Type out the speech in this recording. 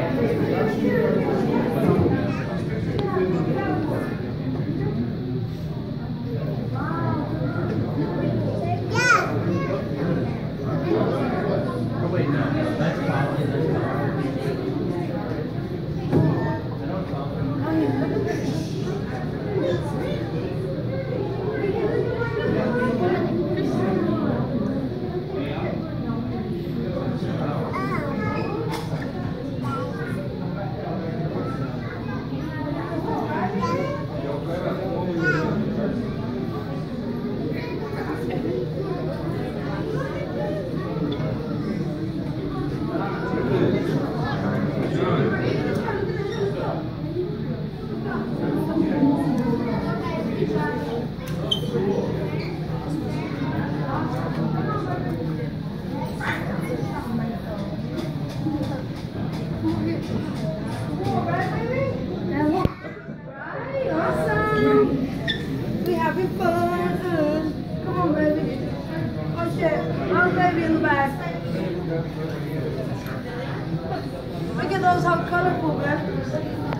We having fun. Come on, baby. Oh shit. Oh, baby in the back. Look at those, how colorful, man.